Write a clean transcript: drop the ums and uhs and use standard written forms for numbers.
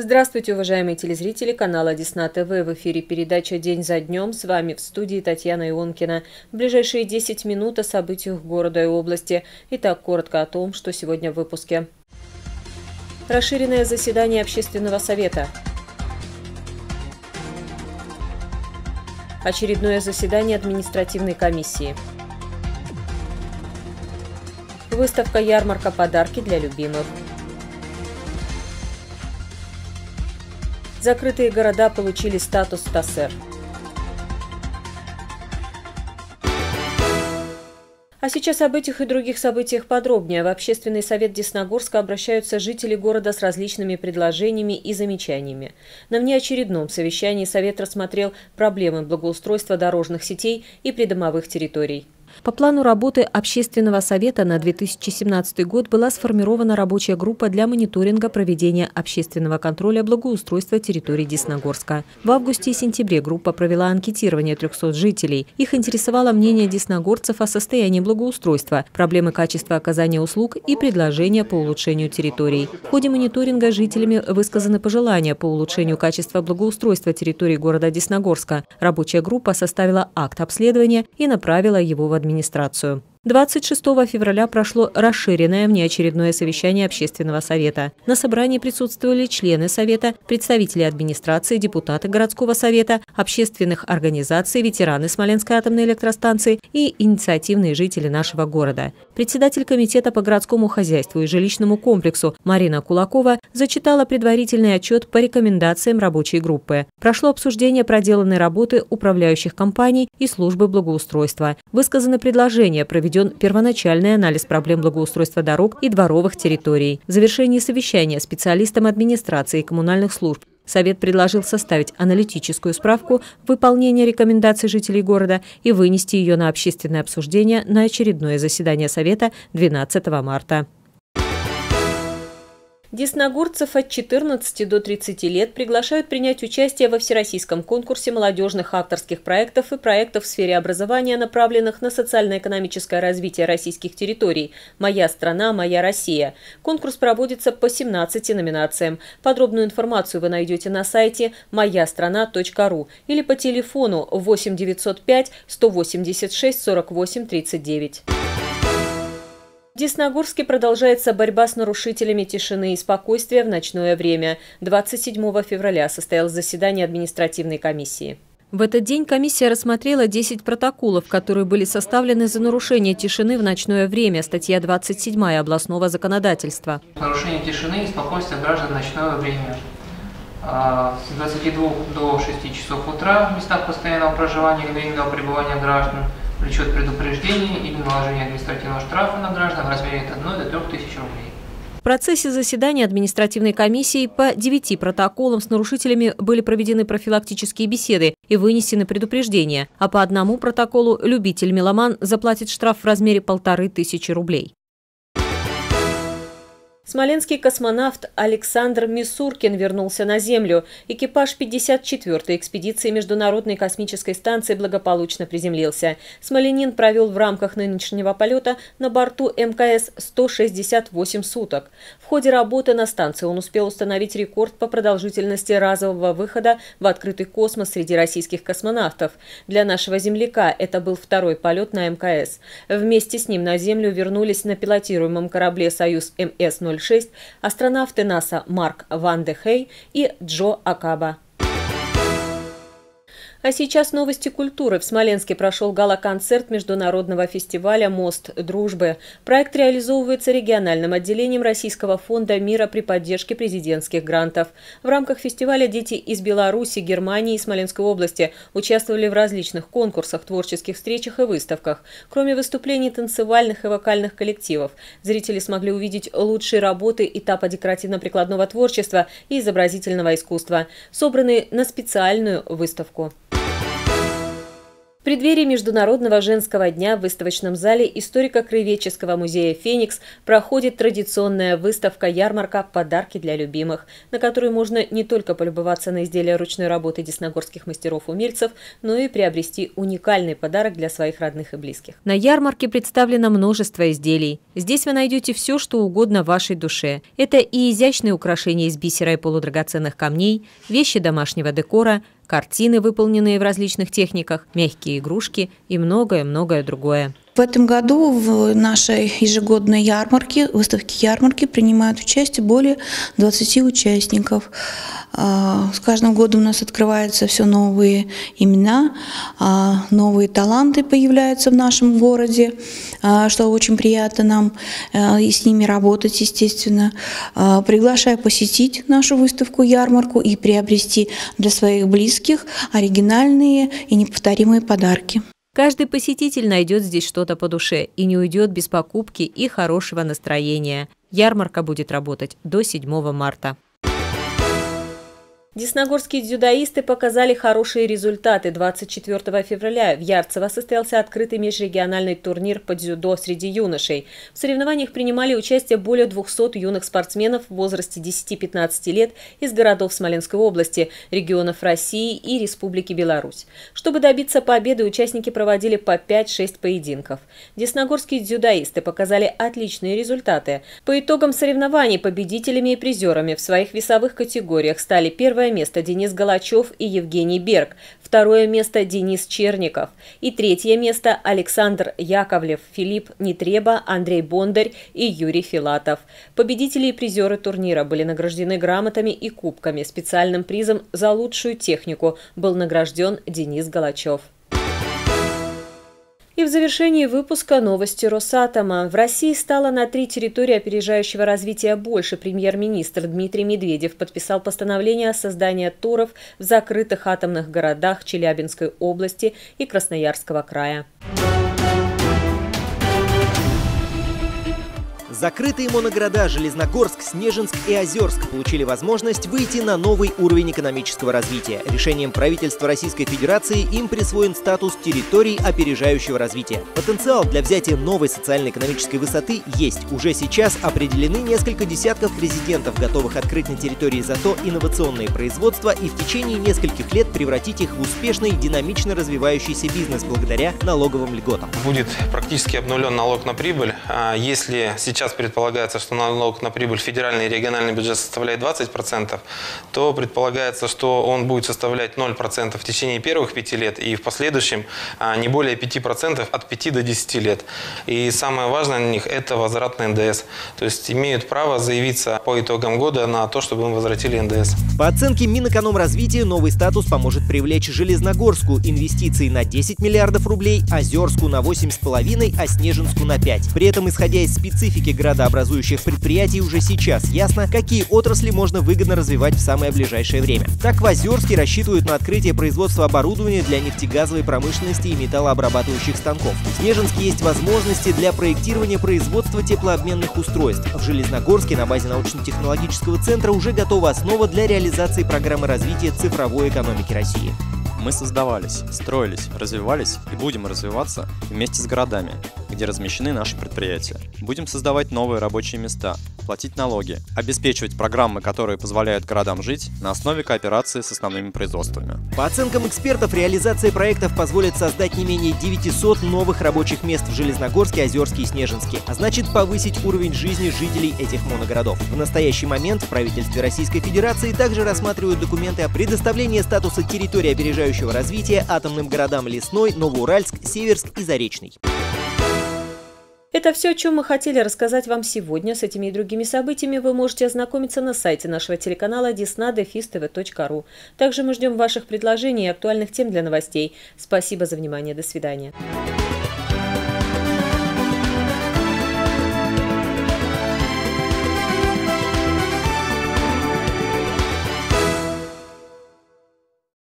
Здравствуйте, уважаемые телезрители канала Десна ТВ. В эфире передача «День за днем». С вами в студии Татьяна Ионкина. В ближайшие 10 минут о событиях города и области. Итак, коротко о том, что сегодня в выпуске. Расширенное заседание Общественного совета. Очередное заседание административной комиссии. Выставка-ярмарка «Подарки для любимых». Закрытые города получили статус ТАСЭР. А сейчас об этих и других событиях подробнее. В Общественный совет Десногорска обращаются жители города с различными предложениями и замечаниями. На внеочередном совещании совет рассмотрел проблемы благоустройства дорожных сетей и придомовых территорий. По плану работы Общественного совета на 2017 год была сформирована рабочая группа для мониторинга проведения общественного контроля благоустройства территории Десногорска. В августе и сентябре группа провела анкетирование 300 жителей. Их интересовало мнение десногорцев о состоянии благоустройства, проблемы качества оказания услуг и предложения по улучшению территорий. В ходе мониторинга жителями высказаны пожелания по улучшению качества благоустройства территории города Десногорска. Рабочая группа составила акт обследования и направила его в администрацию. 26 февраля прошло расширенное внеочередное совещание Общественного совета. На собрании присутствовали члены совета, представители администрации, депутаты городского совета, общественных организаций, ветераны Смоленской атомной электростанции и инициативные жители нашего города. Председатель комитета по городскому хозяйству и жилищному комплексу Марина Кулакова зачитала предварительный отчет по рекомендациям рабочей группы. Прошло обсуждение проделанной работы управляющих компаний и службы благоустройства. Высказаны предложения, проведен первоначальный анализ проблем благоустройства дорог и дворовых территорий. В завершении совещания специалистам администрации и коммунальных служб Совет предложил составить аналитическую справку выполнения рекомендаций жителей города и вынести ее на общественное обсуждение на очередное заседание Совета 12 марта. Десногорцев от 14 до 30 лет приглашают принять участие во всероссийском конкурсе молодежных авторских проектов и проектов в сфере образования, направленных на социально-экономическое развитие российских территорий «Моя страна, моя Россия». Конкурс проводится по 17 номинациям. Подробную информацию вы найдете на сайте moyastrana.ru или по телефону 8 905 186 48 39. В Десногорске продолжается борьба с нарушителями тишины и спокойствия в ночное время. 27 февраля состоялось заседание административной комиссии. В этот день комиссия рассмотрела 10 протоколов, которые были составлены за нарушение тишины в ночное время, статья 27 областного законодательства. Нарушение тишины и спокойствия граждан в ночное время. С 22 до 6 часов утра в местах постоянного проживания и временного пребывания граждан влечет предупреждение или наложение административного штрафа на граждан в размере от 1 до 3 тысяч рублей. В процессе заседания административной комиссии по 9 протоколам с нарушителями были проведены профилактические беседы и вынесены предупреждения, а по одному протоколу любитель-меломан заплатит штраф в размере 1500 рублей. Смоленский космонавт Александр Мисуркин вернулся на Землю. Экипаж 54-й экспедиции Международной космической станции благополучно приземлился. Смоленин провел в рамках нынешнего полета на борту МКС 168 суток. В ходе работы на станции он успел установить рекорд по продолжительности разового выхода в открытый космос среди российских космонавтов. Для нашего земляка это был второй полет на МКС. Вместе с ним на Землю вернулись на пилотируемом корабле «Союз МС-06» астронавты НАСА Марк Ван де Хей и Джо Акаба. А сейчас новости культуры. В Смоленске прошел гала-концерт международного фестиваля «Мост дружбы». Проект реализовывается региональным отделением Российского фонда мира при поддержке президентских грантов. В рамках фестиваля дети из Беларуси, Германии и Смоленской области участвовали в различных конкурсах, творческих встречах и выставках. Кроме выступлений танцевальных и вокальных коллективов, зрители смогли увидеть лучшие работы этапа декоративно-прикладного творчества и изобразительного искусства, собранные на специальную выставку. В преддверии Международного женского дня в выставочном зале историко-краеведческого музея «Феникс» проходит традиционная выставка-ярмарка «Подарки для любимых», на которой можно не только полюбоваться на изделия ручной работы десногорских мастеров-умельцев, но и приобрести уникальный подарок для своих родных и близких. На ярмарке представлено множество изделий. Здесь вы найдете все, что угодно вашей душе. Это и изящные украшения из бисера и полудрагоценных камней, вещи домашнего декора, картины, выполненные в различных техниках, мягкие игрушки и многое-многое другое. В этом году в нашей ежегодной ярмарке, выставке ярмарки, принимают участие более 20 участников. С каждым годом у нас открываются все новые имена, новые таланты появляются в нашем городе, что очень приятно нам и с ними работать, естественно. Приглашаю посетить нашу выставку-ярмарку и приобрести для своих близких оригинальные и неповторимые подарки. Каждый посетитель найдет здесь что-то по душе и не уйдет без покупки и хорошего настроения. Ярмарка будет работать до 7 марта. Десногорские дзюдоисты показали хорошие результаты. 24 февраля в Ярцево состоялся открытый межрегиональный турнир по дзюдо среди юношей. В соревнованиях принимали участие более 200 юных спортсменов в возрасте 10-15 лет из городов Смоленской области, регионов России и Республики Беларусь. Чтобы добиться победы, участники проводили по 5-6 поединков. Десногорские дзюдоисты показали отличные результаты. По итогам соревнований победителями и призерами в своих весовых категориях стали первое место Денис Галачев и Евгений Берг, второе место Денис Черников и третье место Александр Яковлев, Филипп Нетреба, Андрей Бондарь и Юрий Филатов. Победители и призеры турнира были награждены грамотами и кубками. Специальным призом за лучшую технику был награжден Денис Галачев. И в завершении выпуска новости Росатома. В России стало на 3 территории опережающего развития больше. Премьер-министр Дмитрий Медведев подписал постановление о создании ТОРов в закрытых атомных городах Челябинской области и Красноярского края. Закрытые моногорода Железногорск, Снежинск и Озерск получили возможность выйти на новый уровень экономического развития. Решением правительства Российской Федерации им присвоен статус территорий опережающего развития. Потенциал для взятия новой социально-экономической высоты есть. Уже сейчас определены несколько десятков резидентов, готовых открыть на территории ЗАТО инновационные производства и в течение нескольких лет превратить их в успешный, динамично развивающийся бизнес благодаря налоговым льготам. Будет практически обнулен налог на прибыль. Если сейчас предполагается, что налог на прибыль федеральный и региональный бюджет составляет 20%, то предполагается, что он будет составлять 0% в течение первых 5 лет и в последующем не более 5% от 5 до 10 лет. И самое важное на них – это возврат на НДС. То есть имеют право заявиться по итогам года на то, чтобы им возвратили НДС. По оценке Минэкономразвития, новый статус поможет привлечь Железногорску инвестиции на 10 миллиардов рублей, Озерску на 8,5, а Снежинску на 5. При этом, исходя из специфики градообразующих предприятий, уже сейчас ясно, какие отрасли можно выгодно развивать в самое ближайшее время. Так, в Озерске рассчитывают на открытие производства оборудования для нефтегазовой промышленности и металлообрабатывающих станков. В Снежинске есть возможности для проектирования производства теплообменных устройств. В Железногорске на базе научно-технологического центра уже готова основа для реализации программы развития цифровой экономики России. Мы создавались, строились, развивались и будем развиваться вместе с городами, где размещены наши предприятия. Будем создавать новые рабочие места, платить налоги, обеспечивать программы, которые позволяют городам жить на основе кооперации с основными производствами. По оценкам экспертов, реализация проектов позволит создать не менее 900 новых рабочих мест в Железногорске, Озерске и Снежинске, а значит повысить уровень жизни жителей этих моногородов. В настоящий момент в правительстве Российской Федерации также рассматривают документы о предоставлении статуса территории опережающего развития атомным городам Лесной, Новоуральск, Северск и Заречный. Это все, о чем мы хотели рассказать вам сегодня. С этими и другими событиями вы можете ознакомиться на сайте нашего телеканала desna-tv.ru. Также мы ждем ваших предложений и актуальных тем для новостей. Спасибо за внимание. До свидания.